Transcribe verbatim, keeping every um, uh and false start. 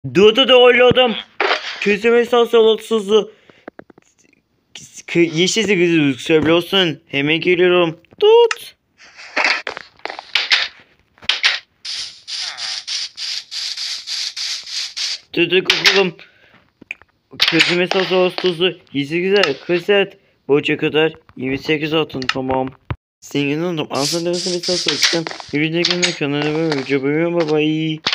Dur da oyladım. Çözüm esası olasılığı. Yeşil sekiz söylüyorsun. Hemen geliyorum. Tut. Dur okulum. Çözüm esası olasılığı. Yeşil güzel. Kıset. Boça kadar. yirmi sekiz atın tamam. Senin oldum. Aslında demesin esası olsun. Yürüyecek yemek kanalına böyle. Bye bye.